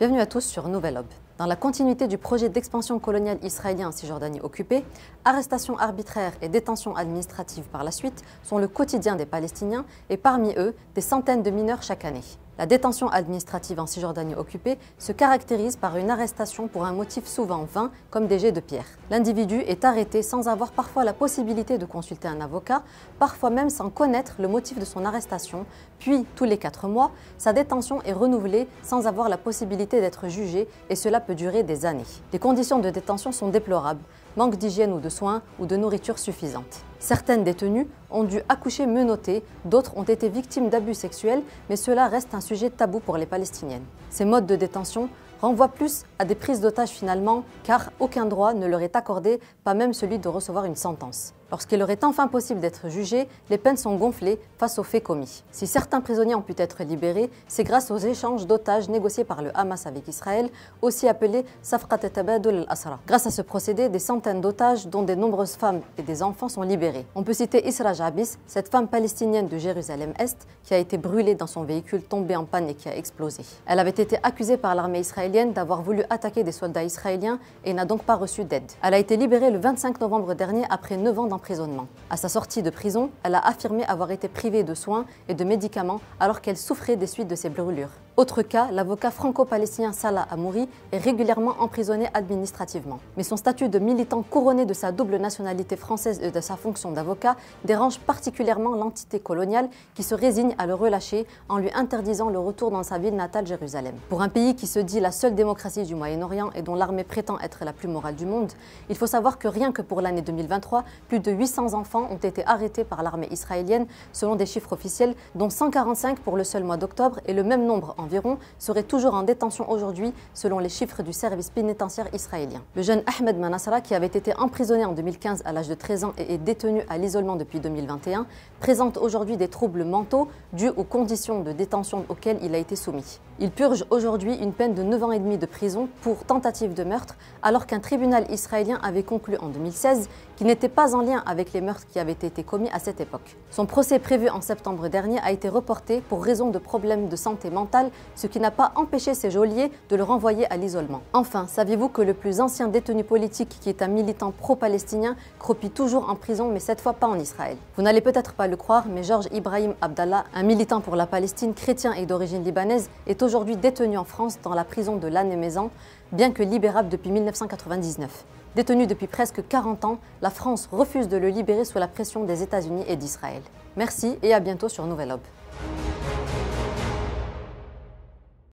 Bienvenue à tous sur Nouvelle Aube. Dans la continuité du projet d'expansion coloniale israélien en Cisjordanie occupée, arrestations arbitraires et détentions administratives par la suite sont le quotidien des Palestiniens et parmi eux, des centaines de mineurs chaque année. La détention administrative en Cisjordanie occupée se caractérise par une arrestation pour un motif souvent vain, comme des jets de pierre. L'individu est arrêté sans avoir parfois la possibilité de consulter un avocat, parfois même sans connaître le motif de son arrestation, puis, tous les 4 mois, sa détention est renouvelée sans avoir la possibilité d'être jugé et cela peut durer des années. Les conditions de détention sont déplorables, manque d'hygiène ou de soins ou de nourriture suffisante. Certaines détenues ont dû accoucher menottées, d'autres ont été victimes d'abus sexuels, mais cela reste un sujet tabou pour les Palestiniennes. Ces modes de détention renvoient plus à des prises d'otages finalement, car aucun droit ne leur est accordé, pas même celui de recevoir une sentence. Lorsqu'il leur est enfin possible d'être jugés, les peines sont gonflées face aux faits commis. Si certains prisonniers ont pu être libérés, c'est grâce aux échanges d'otages négociés par le Hamas avec Israël, aussi appelé Safqat Tabadul al-Asra. Grâce à ce procédé, des centaines d'otages, dont de nombreuses femmes et des enfants, sont libérés. On peut citer Isra Jabis, cette femme palestinienne de Jérusalem-Est, qui a été brûlée dans son véhicule tombé en panne et qui a explosé. Elle avait été accusée par l'armée israélienne d'avoir voulu attaquer des soldats israéliens et n'a donc pas reçu d'aide. Elle a été libérée le 25 novembre dernier après 9 ans d'emprisonnement. À sa sortie de prison, elle a affirmé avoir été privée de soins et de médicaments alors qu'elle souffrait des suites de ses brûlures. Autre cas, l'avocat franco-palestinien Salah Hamouri est régulièrement emprisonné administrativement. Mais son statut de militant couronné de sa double nationalité française et de sa fonction d'avocat dérange particulièrement l'entité coloniale qui se résigne à le relâcher en lui interdisant le retour dans sa ville natale Jérusalem. Pour un pays qui se dit la seule démocratie du Moyen-Orient et dont l'armée prétend être la plus morale du monde, il faut savoir que rien que pour l'année 2023, plus de 800 enfants ont été arrêtés par l'armée israélienne selon des chiffres officiels, dont 145 pour le seul mois d'octobre et le même nombre environ serait toujours en détention aujourd'hui selon les chiffres du service pénitentiaire israélien. Le jeune Ahmed Manassara, qui avait été emprisonné en 2015 à l'âge de 13 ans et est détenu à l'isolement depuis 2021, présente aujourd'hui des troubles mentaux dus aux conditions de détention auxquelles il a été soumis. Il purge aujourd'hui une peine de 9 ans et demi de prison pour tentative de meurtre, alors qu'un tribunal israélien avait conclu en 2016 qu'il n'était pas en lien avec les meurtres qui avaient été commis à cette époque. Son procès prévu en septembre dernier a été reporté pour raison de problèmes de santé mentale, ce qui n'a pas empêché ses geôliers de le renvoyer à l'isolement. Enfin, saviez-vous que le plus ancien détenu politique, qui est un militant pro-palestinien, cropit toujours en prison, mais cette fois pas en Israël? Vous n'allez peut-être pas le croire, mais Georges Ibrahim Abdallah, un militant pour la Palestine, chrétien et d'origine libanaise, est aujourd'hui détenu en France dans la prison de Lannemezan, bien que libérable depuis 1999. Détenu depuis presque 40 ans, la France refuse de le libérer sous la pression des États-Unis et d'Israël. Merci et à bientôt sur Nouvelle Aube.